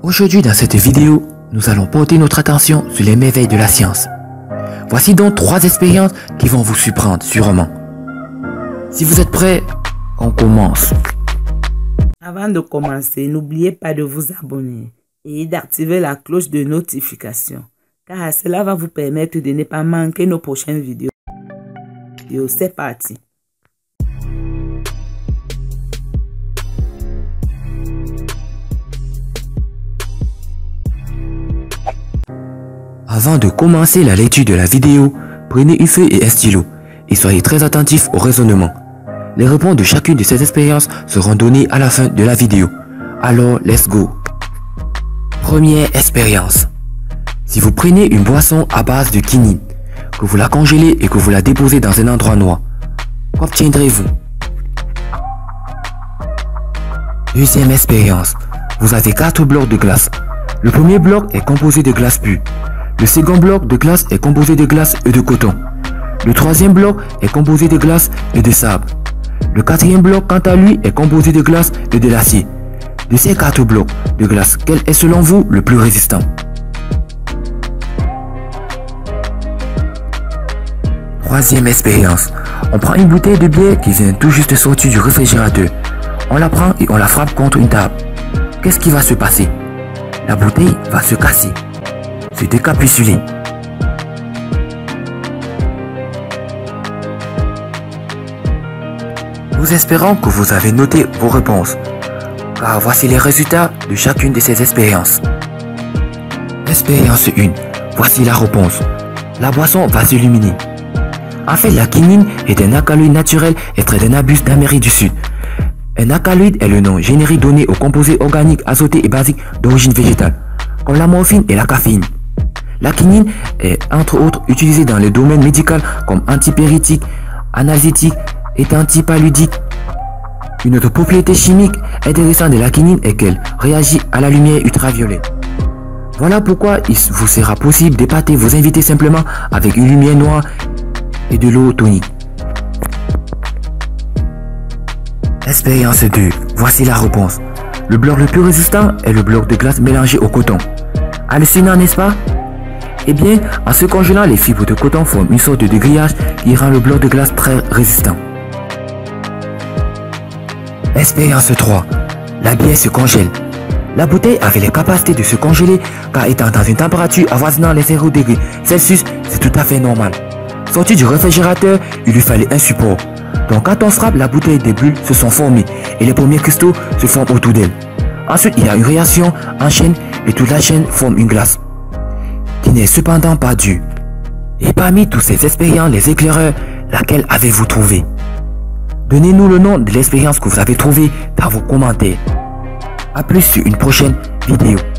Aujourd'hui dans cette vidéo, nous allons porter notre attention sur les merveilles de la science. Voici donc 3 expériences qui vont vous surprendre sûrement. Si vous êtes prêts, on commence. Avant de commencer, n'oubliez pas de vous abonner et d'activer la cloche de notification, car cela va vous permettre de ne pas manquer nos prochaines vidéos. C'est parti. Avant de commencer la lecture de la vidéo, prenez une feuille et un stylo et soyez très attentifs au raisonnement. Les réponses de chacune de ces expériences seront données à la fin de la vidéo. Alors, let's go! Première expérience. Si vous prenez une boisson à base de quinine, que vous la congelez et que vous la déposez dans un endroit noir, qu'obtiendrez-vous? Deuxième expérience. Vous avez 4 blocs de glace. Le premier bloc est composé de glace pure. Le second bloc de glace est composé de glace et de coton. Le troisième bloc est composé de glace et de sable. Le quatrième bloc, quant à lui, est composé de glace et de l'acier. De ces 4 blocs de glace, quel est selon vous le plus résistant? Troisième expérience. On prend une bouteille de bière qui vient tout juste de sortir du réfrigérateur. On la prend et on la frappe contre une table. Qu'est-ce qui va se passer? La bouteille va se casser, se décapsuler. Nous espérons que vous avez noté vos réponses, car voici les résultats de chacune de ces expériences. Expérience 1. Voici la réponse. La boisson va s'illuminer. En fait, la quinine est un alcaloïde naturel extrait d'un arbuste d'Amérique du Sud. Un alcaloïde est le nom générique donné aux composés organiques azotés et basiques d'origine végétale, comme la morphine et la caféine. La quinine est entre autres utilisée dans le domaine médical comme antipyrétique, analgésique et antipaludique. Une autre propriété chimique intéressante de la quinine est qu'elle réagit à la lumière ultraviolette. Voilà pourquoi il vous sera possible d'épater vos invités simplement avec une lumière noire et de l'eau tonique. Expérience 2. Voici la réponse. Le bloc le plus résistant est le bloc de glace mélangé au coton. Hallucinant, n'est-ce pas? Eh bien, en se congelant, les fibres de coton forment une sorte de grillage qui rend le bloc de glace très résistant. Expérience 3. La bière se congèle. La bouteille avait les capacités de se congeler car étant dans une température avoisinant les 0 degrés Celsius, c'est tout à fait normal. Sorti du réfrigérateur, il lui fallait un support. Donc quand on frappe, la bouteille, des bulles se sont formées et les premiers cristaux se forment autour d'elle. Ensuite, il y a une réaction en chaîne et toute la chaîne forme une glace, qui n'est cependant pas dure. Et parmi tous ces expériences, les éclaireurs, laquelle avez-vous trouvé? Donnez-nous le nom de l'expérience que vous avez trouvée dans vos commentaires. A plus sur une prochaine vidéo.